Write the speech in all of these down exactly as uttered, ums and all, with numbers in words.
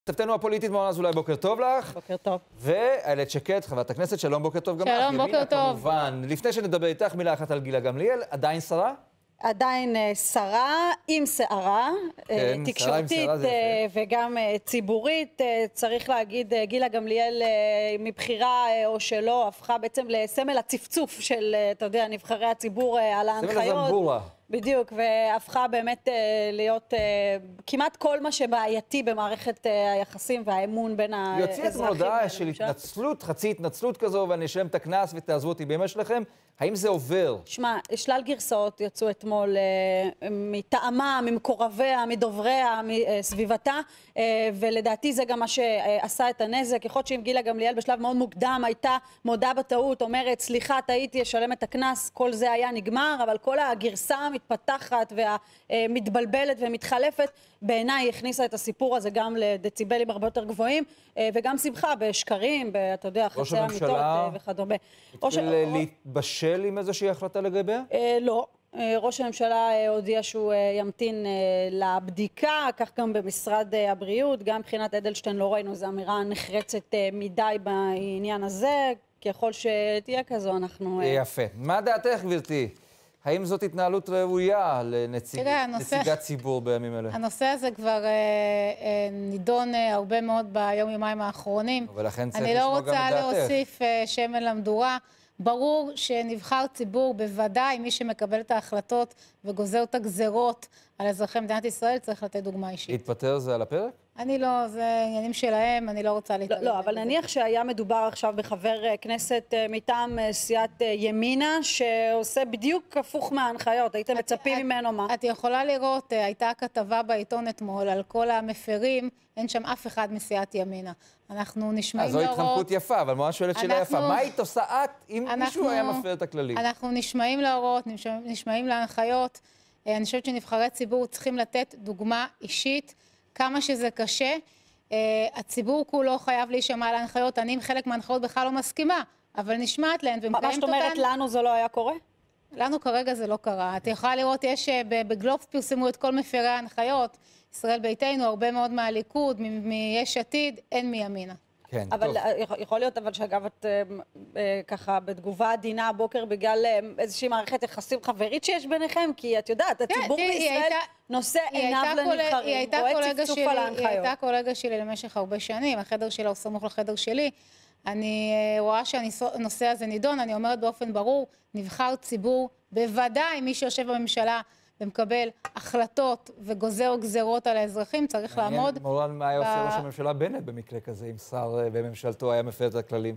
כתבתנו הפוליטית מורן אזולאי, בוקר טוב לך. בוקר טוב. ואיילת שקד, חברת הכנסת, שלום, בוקר טוב גם לך. שלום, בוקר טוב. כמובן, לפני שנדבר איתך, מילה אחת על גילה גמליאל, עדיין שרה? עדיין שרה עם שערה, כן, תקשורתית וגם ציבורית. צריך להגיד, גילה גמליאל מבחירה או שלא, הפכה בעצם לסמל הצפצוף של, אתה יודע, נבחרי הציבור על ההנחיות. סמל הזמבורה. בדיוק, והפכה באמת להיות כמעט כל מה שבעייתי במערכת היחסים והאמון בין האזרחים. יוציא את מודעה של התנצלות, חצי התנצלות כזו, ואני אשלם את הכנס ותעזבו אותי בימי שלכם. האם זה עובר? שמע, שלל גרסאות יצאו אתמול מטעמה, ממקורביה, מדובריה, מסביבתה, ולדעתי זה גם מה שעשה את הנזק. יכול להיות שאם גילה גמליאל בשלב מאוד מוקדם הייתה מודה בטעות, אומרת, סליחה, טעיתי, אשלם את הכנס, כל זה היה נגמר, אבל כל הגרסה המתפתחת והמתבלבלת ומתחלפת, בעיניי הכניסה את הסיפור הזה גם לדציבלים הרבה יותר גבוהים, וגם שמחה בשקרים, אתה יודע, חצי אמיתות וכדומה. התחיל להתבשל עם איזושהי החלטה לגביה? לא. ראש הממשלה הודיע שהוא ימתין לבדיקה, כך גם במשרד הבריאות, גם מבחינת אדלשטיין לא ראינו, זו אמירה נחרצת מדי בעניין הזה, ככל שתהיה כזו אנחנו... יפה. מה דעתך, גברתי? האם זאת התנהלות ראויה לנציגת ציבור בימים אלה? הנושא הזה כבר נידון הרבה מאוד ביום יומיים האחרונים. ולכן צריך לשמוע גם את דעתך. אני לא רוצה להוסיף שמן למדורה. ברור שנבחר ציבור, בוודאי מי שמקבל את ההחלטות וגוזר את הגזרות על אזרחי מדינת ישראל, צריך לתת דוגמה אישית. להתפטר זה על הפרק? אני לא, זה עניינים שלהם, אני לא רוצה להתערב. לא, אבל נניח שהיה מדובר עכשיו בחבר כנסת מטעם סיעת ימינה, שעושה בדיוק הפוך מההנחיות, הייתם מצפים ממנו מה? את יכולה לראות, הייתה כתבה בעיתון אתמול על כל המפרים, אין שם אף אחד מסיעת ימינה. אנחנו נשמעים להוראות... אז זו התחמקות יפה, אבל ממש שואלת שאלה יפה. מה היית עושה את אם מישהו היה מפר את הכללים? אנחנו נשמעים להוראות, נשמעים להנחיות. אני חושבת שנבחרי ציבור צריכים לתת דוגמה אישית, כמה שזה קשה. הציבור כולו חייב להישמע להנחיות. אני עם חלק מההנחיות בכלל לא מסכימה, אבל נשמעת להן ומקיימת אותן. מה שאת אומרת, לנו זה לא היה קורה? לנו כרגע זה לא קרה. את יכולה לראות, יש בגלובס פרסמו את כל מפרי ההנחיות, ישראל ביתנו, הרבה מאוד מהליכוד, מיש עתיד, אין מימינה. כן, אבל יכול להיות, אבל שאגב את ככה בתגובה עדינה הבוקר בגלל איזושהי מערכת יחסים חברית שיש ביניכם, כי את יודעת, הציבור בישראל נושא עיניו לנבחרים, רואה צפצוף על ההנחיות. היא הייתה קולגה שלי למשך הרבה שנים, החדר שלה הוא סמוך לחדר שלי. אני רואה שהנושא הזה נידון, אני אומרת באופן ברור, נבחר ציבור, בוודאי מי שיושב בממשלה ומקבל החלטות וגוזר גזרות על האזרחים, צריך לעמוד... מורן, מה היה עושה ראש הממשלה בנט במקרה כזה, אם שר בממשלתו היה מפר את הכללים?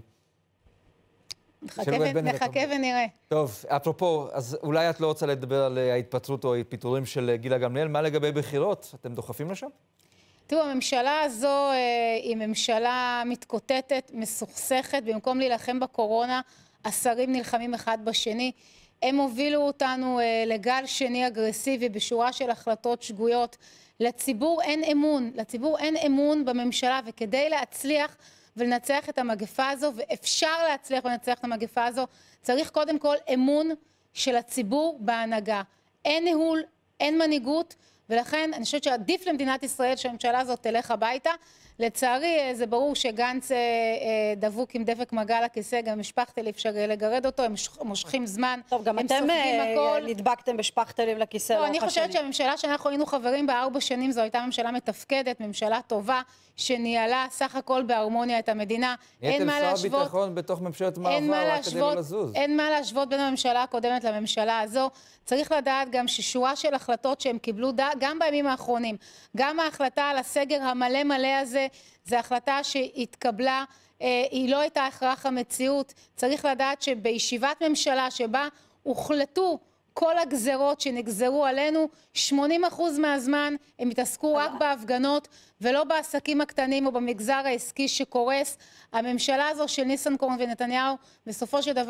נחכה ונראה. טוב, אפרופו, אז אולי את לא רוצה לדבר על ההתפטרות או הפיטורים של גילה גמליאל, מה לגבי בחירות? אתם דוחפים לשם? תראו, הממשלה הזו היא ממשלה מתקוטטת, מסוכסכת, במקום להילחם בקורונה, השרים נלחמים אחד בשני, הם הובילו אותנו לגל שני אגרסיבי בשורה של החלטות שגויות. לציבור אין אמון, לציבור אין אמון בממשלה, וכדי להצליח ולנצח את המגפה הזו, ואפשר להצליח ולנצח את המגפה הזו, צריך קודם כל אמון של הציבור בהנהגה. אין ניהול, אין מנהיגות, ולכן אני חושבת שעדיף למדינת ישראל שהממשלה הזאת תלך הביתה. לצערי זה ברור שגנץ דבוק עם דבק מגע לכיסא, גם משפחתל אפשר לגרד אותו, הם מושכים זמן, טוב, גם אתם נדבקתם בשפחתלים לכיסא. לא, אני חושבת שהממשלה שאנחנו היינו חברים בה ארבע שנים, זו הייתה ממשלה מתפקדת, ממשלה טובה, שניהלה סך הכל בהרמוניה את המדינה. אין מה להשוות. שר ביטחון בתוך ממשלת מעבר, רק כדי לא לזוז. אין מה להשוות בין הממשלה הקודמת לממשלה הזו. צריך לדעת גם ששורה של החלטות שהם קיבלו גם בימים האחרונים, גם ההחלטה על הסגר המלא מלא הזה, זו החלטה שהתקבלה, היא לא הייתה הכרח המציאות. צריך לדעת שבישיבת ממשלה שבה הוחלטו כל הגזרות שנגזרו עלינו, שמונים אחוז מהזמן הם התעסקו רק בהפגנות ולא בעסקים הקטנים או במגזר העסקי שקורס. הממשלה הזו של ניסנקורן ונתניהו בסופו של דבר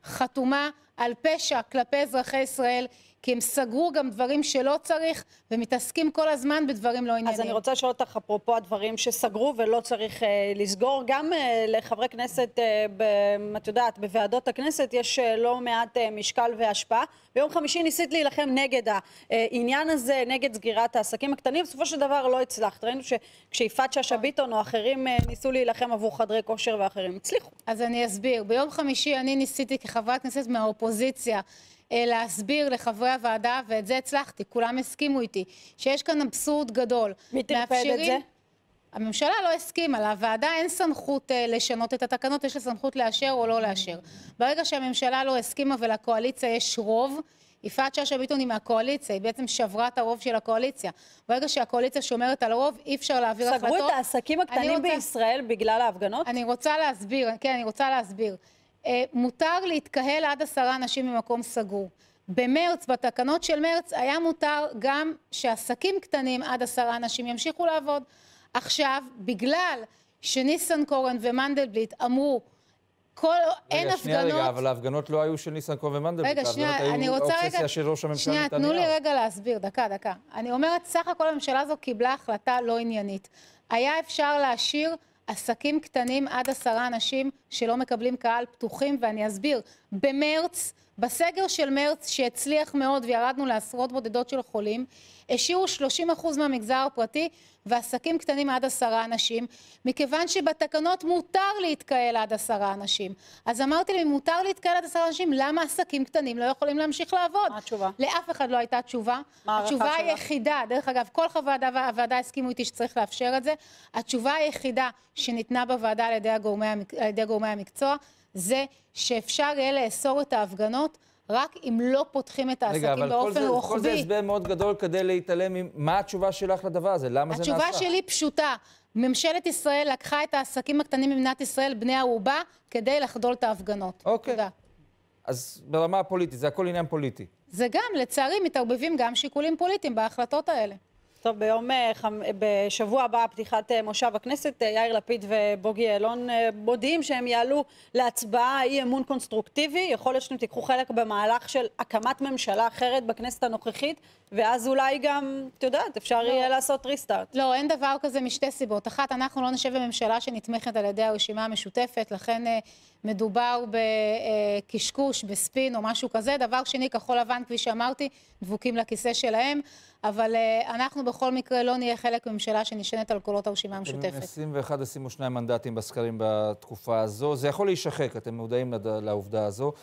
חתומה על פשע כלפי אזרחי ישראל, כי הם סגרו גם דברים שלא צריך, ומתעסקים כל הזמן בדברים לא ענייניים. אז אני רוצה לשאול אותך, אפרופו הדברים שסגרו ולא צריך אה, לסגור, גם אה, לחברי כנסת, אה, ב, את יודעת, בוועדות הכנסת יש אה, לא מעט אה, משקל והשפעה. ביום חמישי ניסית להילחם נגד העניין הזה, נגד סגירת העסקים הקטנים, בסופו של דבר לא הצלחת. ראינו שכשיפעת שאשא ביטון או אחרים אה, ניסו להילחם עבור חדרי כושר ואחרים, הצליחו. אז אני אסביר. ביום חמישי אני ניסיתי כחברת כנסת מהאופוזיציה, להסביר לחברי הוועדה, ואת זה הצלחתי, כולם הסכימו איתי, שיש כאן אבסורד גדול. מי תרפד את זה? הממשלה לא הסכימה, לוועדה אין סמכות לשנות את התקנות, יש לה סמכות לאשר או לא לאשר. ברגע שהממשלה לא הסכימה ולקואליציה יש רוב, יפעת שאשא ביטון היא מהקואליציה, היא בעצם שברה את הרוב של הקואליציה. ברגע שהקואליציה שומרת על הרוב, אי אפשר להעביר החלטות. סגרו את העסקים הקטנים רוצה... בישראל בגלל ההפגנות? אני רוצה להסביר, כן, אני רוצה להסביר. מותר להתקהל עד עשרה אנשים במקום סגור. במרץ, בתקנות של מרץ, היה מותר גם שעסקים קטנים עד עשרה אנשים ימשיכו לעבוד. עכשיו, בגלל שניסנקורן ומנדלבליט אמרו, כל, אין הפגנות... רגע, שנייה רגע, אבל ההפגנות לא היו של ניסנקורן ומנדלבליט. רגע, שנייה, אני רוצה רגע... האובססיה של ראש הממשלה נתניהו. שנייה, תנו לי רגע להסביר, דקה, דקה. אני אומרת, סך הכל הממשלה הזו קיבלה החלטה לא עניינית. היה אפשר להשאיר עסקים קטנים עד עשרה אנשים שלא מקבלים קהל פתוחים, ואני אסביר. במרץ, בסגר של מרץ שהצליח מאוד וירדנו לעשרות בודדות של חולים, השאירו שלושים אחוז מהמגזר הפרטי ועסקים קטנים עד עשרה אנשים, מכיוון שבתקנות מותר להתקהל עד עשרה אנשים. אז אמרתי לי, מותר להתקהל עד עשרה אנשים, למה עסקים קטנים לא יכולים להמשיך לעבוד? מה התשובה? לאף אחד לא הייתה תשובה. התשובה היחידה, דרך אגב, כל חברי הוועדה הסכימו איתי שצריך לאפשר את זה, התשובה היחידה שניתנה בוועדה על ידי הגורמי, על ידי גורמי המקצוע, זה שאפשר יהיה לאסור את ההפגנות, רק אם לא פותחים את העסקים באופן רוחבי. כל זה הסבר מאוד גדול כדי להתעלם מה התשובה שלך לדבר הזה, למה זה נעשה? התשובה שלי פשוטה, ממשלת ישראל לקחה את העסקים הקטנים במדינת ישראל, בני הערובה, כדי לחדול את ההפגנות. אוקיי. אז ברמה הפוליטית, זה הכל עניין פוליטי. זה גם, לצערי, מתערבבים גם שיקולים פוליטיים בהחלטות האלה. טוב, ביום, בשבוע הבא, פתיחת מושב הכנסת, יאיר לפיד ובוגי יעלון מודיעים שהם יעלו להצבעה אי אמון קונסטרוקטיבי. יכול להיות שאתם תיקחו חלק במהלך של הקמת ממשלה אחרת בכנסת הנוכחית, ואז אולי גם, את יודעת, אפשר יהיה לעשות ריסטארט. לא, אין דבר כזה משתי סיבות. אחת, אנחנו לא נשב בממשלה שנתמכת על ידי הרשימה המשותפת, לכן מדובר בקשקוש, בספין או משהו כזה. דבר שני, כחול לבן, כפי שאמרתי, דבוקים לכיסא שלהם. אבל uh, אנחנו בכל מקרה לא נהיה חלק מממשלה שנשענת על קולות הרשימה המשותפת. עשרים ואחד עשרים ושניים מנדטים בסקרים בתקופה הזו. זה יכול להישחק, אתם מודעים לעובדה הזו.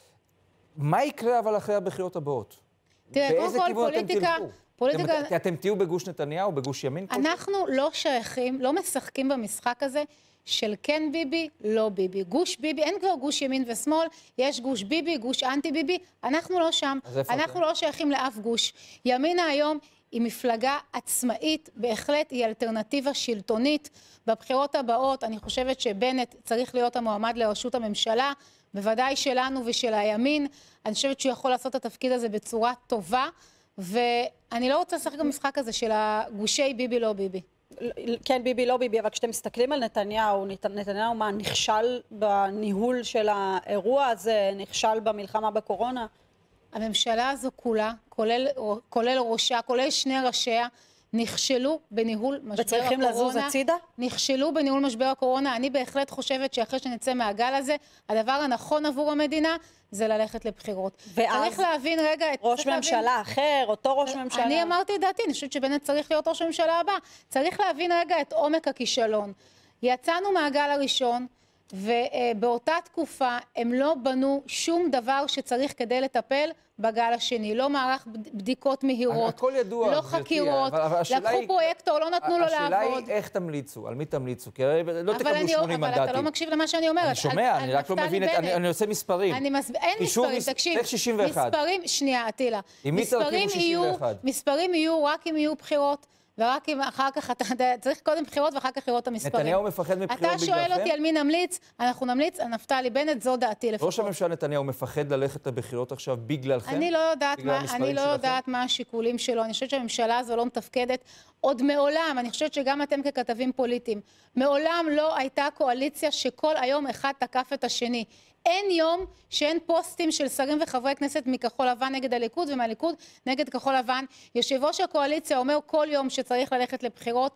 מה יקרה אבל אחרי הבחירות הבאות? תראה, קודם כל פוליטיקה... פוליטיקה... אתם, אתם תהיו בגוש נתניהו, בגוש ימין? אנחנו לא שייכים, לא משחקים במשחק הזה של כן ביבי, לא ביבי. גוש ביבי, אין כבר גוש ימין ושמאל, יש גוש ביבי, גוש אנטי ביבי, אנחנו לא שם. אנחנו לא שייכים לאף גוש. ימינה היום היא מפלגה עצמאית, בהחלט היא אלטרנטיבה שלטונית. בבחירות הבאות אני חושבת שבנט צריך להיות המועמד לראשות הממשלה, בוודאי שלנו ושל הימין. אני חושבת שהוא יכול לעשות את התפקיד הזה בצורה טובה, ואני לא רוצה לשחק במשחק הזה של הגושי ביבי, לא ביבי. כן, ביבי, לא ביבי, אבל כשאתם מסתכלים על נתניהו, נתניהו מה, נכשל בניהול של האירוע הזה, נכשל במלחמה בקורונה? הממשלה הזו כולה, כולל, כולל ראשה, כולל שני ראשיה, נכשלו בניהול משבר הקורונה. וצריכים לזוז הצידה? נכשלו בניהול משבר הקורונה. אני בהחלט חושבת שאחרי שנצא מהגל הזה, הדבר הנכון עבור המדינה זה ללכת לבחירות. ואז צריך להבין רגע... ראש ממשלה להבין... אחר, אותו ראש ממשלה. אני אמרתי את דעתי, אני חושבת שבנט צריך להיות ראש הממשלה הבא. צריך להבין רגע את עומק הכישלון. יצאנו מהגל הראשון, ובאותה תקופה הם לא בנו שום דבר שצריך כדי לטפל בגל השני. לא מערך בדיקות מהירות, הכל ידוע, לא חקירות, לקחו היא... פרויקטור, לא נתנו לו השאלה לעבוד. השאלה היא איך תמליצו, על מי תמליצו, כי לא תקבלו שמונים מנדטים. אבל אתה לא מקשיב למה שאני אומרת. אני שומע, על, אני על רק לא מבין, את, אני, אני עושה מספרים. אני מס... אין מספרים, מס... תקשיב. שישים ואחת. מספרים, שנייה, עטילה. עם מי תרכיבו שישים ואחת? מספרים יהיו רק אם יהיו בחירות. ורק אם אחר כך, אתה צריך קודם בחירות ואחר כך לראות את המספרים. נתניהו מפחד מבחירות בגללכם? אתה שואל אותי על מי נמליץ, אנחנו נמליץ על נפתלי בנט, זו דעתי לפחות. ראש הממשלה נתניהו מפחד ללכת לבחירות עכשיו בגללכם? אני לא יודעת מה, אני לא יודעת מה השיקולים שלו, אני חושבת שהממשלה הזו לא מתפקדת עוד מעולם, אני חושבת שגם אתם ככתבים פוליטיים, מעולם לא הייתה קואליציה שכל היום אחד תקף את השני. אין יום שאין פוסטים של שרים וחברי כנסת מכחול לבן נגד הליכוד ומהליכוד נגד כחול לבן. יושב ראש הקואליציה אומר כל יום שצריך ללכת לבחירות.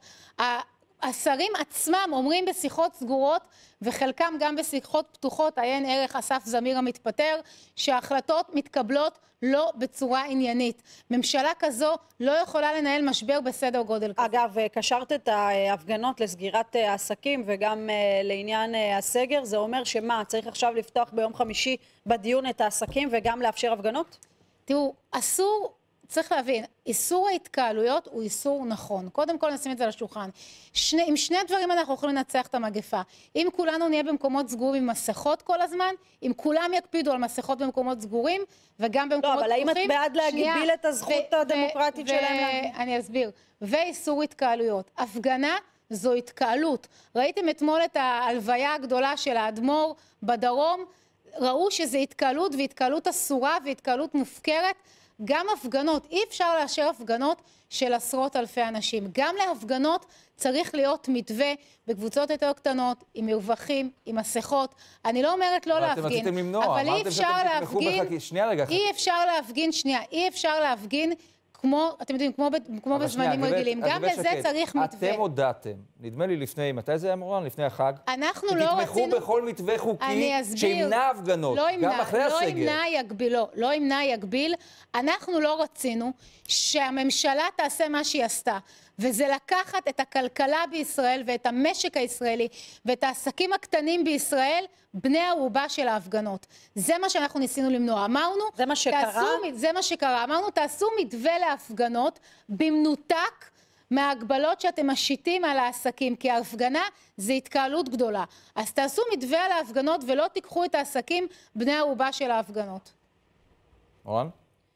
השרים עצמם אומרים בשיחות סגורות וחלקם גם בשיחות פתוחות, עיין ערך אסף זמיר המתפטר, שההחלטות מתקבלות לא בצורה עניינית. ממשלה כזו לא יכולה לנהל משבר בסדר גודל כזה. אגב, קשרת את ההפגנות לסגירת העסקים וגם לעניין הסגר, זה אומר שמה, צריך עכשיו לפתוח ביום חמישי בדיון את העסקים וגם לאפשר הפגנות? תראו, אסור... צריך להבין, איסור ההתקהלויות הוא איסור נכון. קודם כל נשים את זה על השולחן. שני, עם שני דברים אנחנו יכולים לנצח את המגפה. אם כולנו נהיה במקומות סגורים עם מסכות כל הזמן, אם כולם יקפידו על מסכות במקומות סגורים, וגם במקומות פתוחים. לא, אבל האם את בעד להגביל את הזכות הדמוקרטית שלהם? אני אסביר. ואיסור התקהלויות. הפגנה זו התקהלות. ראיתם אתמול את ההלוויה הגדולה של האדמו"ר בדרום, ראו שזה התקהלות והתקהלות אסורה והתקהלות מופקרת. גם הפגנות, אי אפשר לאשר הפגנות של עשרות אלפי אנשים. גם להפגנות צריך להיות מתווה בקבוצות יותר קטנות, עם מרווחים, עם מסכות. אני לא אומרת לא להפגין, אבל אי אפשר להפגין, אי אפשר להפגין, שנייה, אי אפשר להפגין כמו, אתם יודעים, כמו, כמו בזמנים רגילים. גם לזה צריך מתווה. אתם הודעתם, נדמה לי לפני, מתי זה היה מורן? לפני החג? אנחנו לא רצינו... תתמכו בכל מתווה חוקי שימנע הפגנות, גם אחרי הסגר. לא ימנע יגביל, לא, לא ימנע יגביל. אנחנו לא רצינו שהממשלה תעשה מה שהיא עשתה, וזה לקחת את הכלכלה בישראל ואת המשק הישראלי ואת העסקים הקטנים בישראל, בני הערובה של ההפגנות. זה מה שאנחנו ניסינו למנוע. אמרנו, זה מה שקרה? תעשו, זה מה שקרה. אמרנו, תעשו מתווה להפגנות במנותק מההגבלות שאתם משיתים על העסקים, כי ההפגנה זה התקהלות גדולה. אז תעשו מתווה על ההפגנות ולא תיקחו את העסקים בני הערובה של ההפגנות. אורן?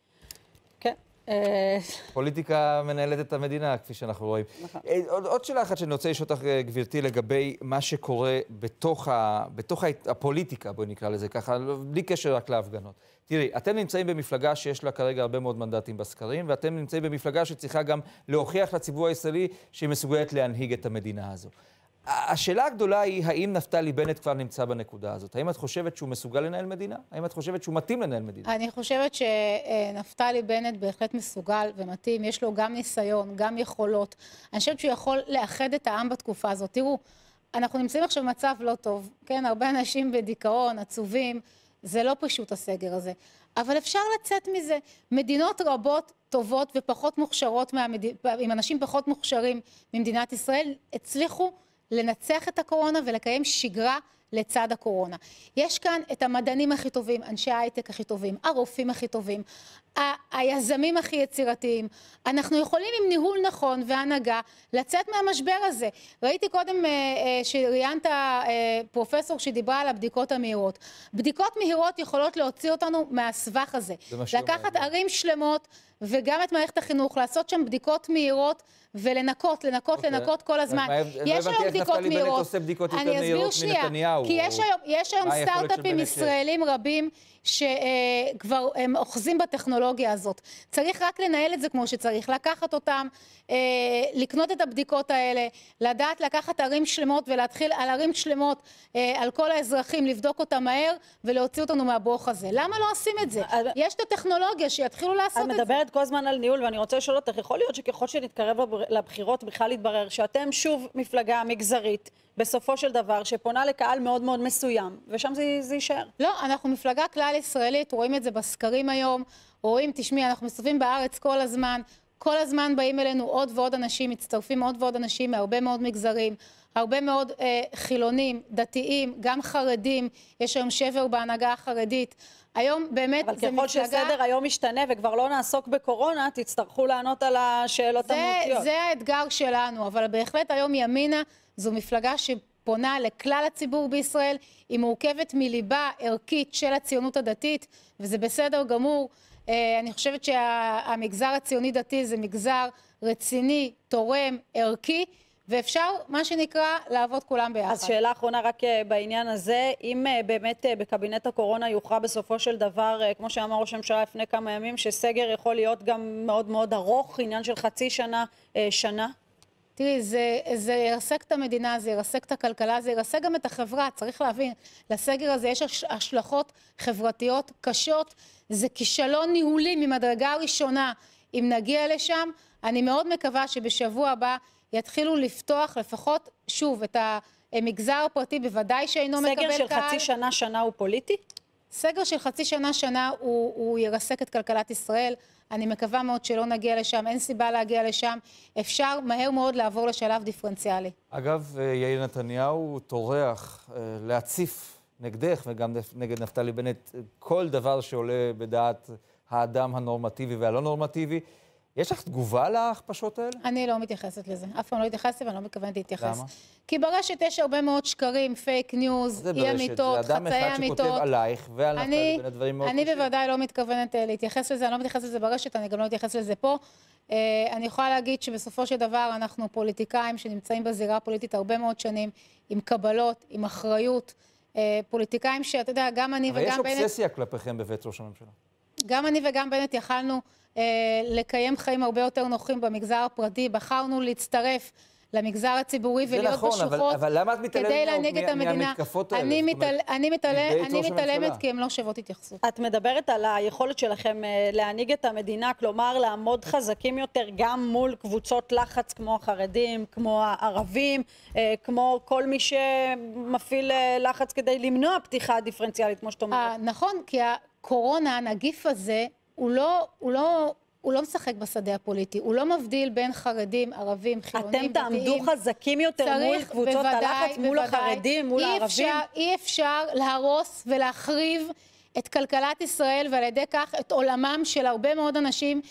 כן. פוליטיקה מנהלת את המדינה, כפי שאנחנו רואים. עוד, עוד שאלה אחת שאני רוצה לשאול אותך, גברתי, לגבי מה שקורה בתוך, ה, בתוך הפוליטיקה, בואי נקרא לזה ככה, בלי קשר רק להפגנות. תראי, אתם נמצאים במפלגה שיש לה כרגע הרבה מאוד מנדטים בסקרים, ואתם נמצאים במפלגה שצריכה גם להוכיח לציבור הישראלי שהיא מסוגלת להנהיג את המדינה הזו. השאלה הגדולה היא, האם נפתלי בנט כבר נמצא בנקודה הזאת? האם את חושבת שהוא מסוגל לנהל מדינה? האם את חושבת שהוא מתאים לנהל מדינה? אני חושבת שנפתלי בנט בהחלט מסוגל ומתאים. יש לו גם ניסיון, גם יכולות. אני חושבת שהוא יכול לאחד את העם בתקופה הזאת. תראו, אנחנו נמצאים עכשיו במצב לא טוב. כן, הרבה אנשים בדיכאון, עצובים. זה לא פשוט הסגר הזה. אבל אפשר לצאת מזה. מדינות רבות טובות ופחות מוכשרות, מהמד... עם אנשים פחות מוכשרים ממדינת ישראל, הצליחו לנצח את הקורונה ולקיים שגרה לצד הקורונה. יש כאן את המדענים הכי טובים, אנשי ההייטק הכי טובים, הרופאים הכי טובים, ה- היזמים הכי יצירתיים. אנחנו יכולים עם ניהול נכון והנהגה לצאת מהמשבר הזה. ראיתי קודם אה, אה, שראיינת אה, פרופסור שדיברה על הבדיקות המהירות. בדיקות מהירות יכולות להוציא אותנו מהסבך הזה. לקחת ערים שלמות וגם את מערכת החינוך, לעשות שם בדיקות מהירות ולנקות, לנקות, לנקות כל הזמן. יש היום בדיקות מהירות. אני אסביר שנייה, כי יש היום סטארט-אפים ישראלים רבים שכבר הם אוחזים בטכנולוגיה הזאת. צריך רק לנהל את זה כמו שצריך, לקחת אותם, לקנות את הבדיקות האלה, לדעת לקחת ערים שלמות ולהתחיל על ערים שלמות, על כל האזרחים, לבדוק אותם מהר ולהוציא אותנו מהברוך הזה. למה לא עושים את זה? יש את הטכנולוגיה שיתחילו לעשות את זה. את מדברת כל הזמן על ניהול, ואני רוצה לשאול אותך, יכול להיות שככל שנתקרב לבחירות בכלל יתברר שאתם שוב מפלגה מגזרית, בסופו של דבר, שפונה לקהל מאוד מאוד מסוים, ושם זה, זה יישאר. לא, אנחנו מפלגה כלל ישראלית, רואים את זה בסקרים היום, רואים, תשמעי, אנחנו מסתובבים בארץ כל הזמן, כל הזמן באים אלינו עוד ועוד אנשים, מצטרפים עוד ועוד אנשים מהרבה מאוד מגזרים, הרבה מאוד אה, חילונים, דתיים, גם חרדים, יש היום שבר בהנהגה החרדית. היום באמת זה מפלגה... אבל ככל שסדר היום משתנה וכבר לא נעסוק בקורונה, תצטרכו לענות על השאלות המהותיות. זה האתגר שלנו, אבל בהחלט היום ימינה זו מפלגה שפונה לכלל הציבור בישראל, היא מורכבת מליבה ערכית של הציונות הדתית, וזה בסדר גמור. אני חושבת שהמגזר הציוני דתי זה מגזר רציני, תורם, ערכי, ואפשר, מה שנקרא, לעבוד כולם ביחד. אז שאלה אחרונה רק בעניין הזה, אם באמת בקבינט הקורונה יוכרע בסופו של דבר, כמו שאמר ראש הממשלה לפני כמה ימים, שסגר יכול להיות גם מאוד מאוד ארוך, עניין של חצי שנה, שנה? תראי, זה, זה ירסק את המדינה, זה ירסק את הכלכלה, זה ירסק גם את החברה. צריך להבין, לסגר הזה יש השלכות חברתיות קשות. זה כישלון ניהולי ממדרגה ראשונה. אם נגיע לשם, אני מאוד מקווה שבשבוע הבא יתחילו לפתוח לפחות, שוב, את המגזר הפרטי, בוודאי שאינו מקבל קהל. סגר של חצי שנה, שנה הוא פוליטי? סגר של חצי שנה, שנה הוא, הוא ירסק את כלכלת ישראל. אני מקווה מאוד שלא נגיע לשם, אין סיבה להגיע לשם. אפשר מהר מאוד לעבור לשלב דיפרנציאלי. אגב, יאיר נתניהו טורח להציף נגדך וגם נגד נפתלי בנט כל דבר שעולה בדעת האדם הנורמטיבי והלא נורמטיבי. יש לך תגובה להכפשות האלה? אני לא מתייחסת לזה. אף פעם לא התייחסתי ואני לא מתכוונת להתייחס. למה? כי ברשת יש הרבה מאוד שקרים, פייק ניוז, אי אמיתות, חצאי אמיתות. זה אדם אחד שכותב עלייך ועל נפתלי בנט דברים מאוד קשים. אני בוודאי לא מתכוונת להתייחס לזה, אני לא מתייחס לזה ברשת, אני גם לא מתייחס לזה פה. אני יכולה להגיד שבסופו של דבר אנחנו פוליטיקאים שנמצאים בזירה הפוליטית הרבה מאוד שנים, עם קבלות, עם אחריות, פוליטיקאים שאתה יודע, גם אני וגם בנט... אבל יש אובססיה כלפיכם בבית ראש הממשלה. גם אני וגם בנט יכלנו לקיים חיים הרבה יותר נוחים במגזר הפרטי, בחרנו להצטרף למגזר הציבורי ולהיות נכון, בשוחות אבל, אבל למה את כדי להנהיג את המדינה. מהמתקפות האלה? אני, מתעל... אני, מתעל... אני מתעלמת כי הן לא שוות התייחסות. את מדברת על היכולת שלכם להנהיג את המדינה, כלומר לעמוד חזקים יותר גם מול קבוצות לחץ כמו החרדים, כמו הערבים, כמו כל מי שמפעיל לחץ כדי למנוע פתיחה דיפרנציאלית, כמו שאת אומרת. נכון, כי הקורונה, הנגיף הזה, הוא לא... הוא לא... הוא לא משחק בשדה הפוליטי, הוא לא מבדיל בין חרדים, ערבים, חילונים, אתם תעמדו חזקים יותר מול קבוצות הלחץ, מול החרדים, מול הערבים? אי אפשר להרוס ולהחריב את כלכלת ישראל, ועל ידי כך את עולמם של הרבה מאוד אנשים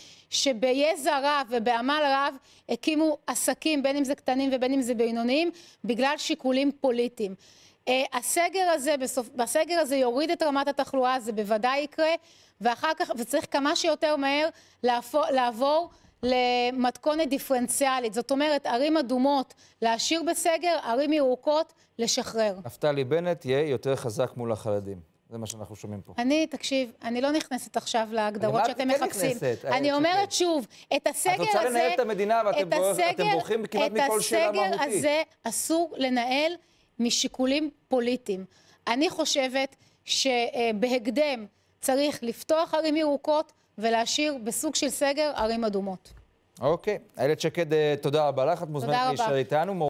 שביזע רב ובעמל רב הקימו עסקים, בין אם זה קטנים ובין אם זה בינוניים, בגלל שיקולים פוליטיים. הסגר הזה, בסגר הזה יוריד את רמת התחלואה, זה בוודאי יקרה, ואחר כך, וצריך כמה שיותר מהר לעבור, לעבור למתכונת דיפרנציאלית. זאת אומרת, ערים אדומות להשאיר בסגר, ערים ירוקות לשחרר. נפתלי בנט יהיה יותר חזק מול החרדים. זה מה שאנחנו שומעים פה. אני, תקשיב, אני לא נכנסת עכשיו להגדרות שאתם מחפשים. אני אומרת שוב, את הסגר הזה... את רוצה לנהל את המדינה ואתם בורחים כמעט מכל שאלה מהותית. את הסגר הזה אסור לנהל משיקולים פוליטיים. אני חושבת שבהקדם צריך לפתוח ערים ירוקות ולהשאיר בסוג של סגר ערים אדומות. אוקיי. איילת שקד, תודה רבה לך. את מוזמנת להישאר איתנו.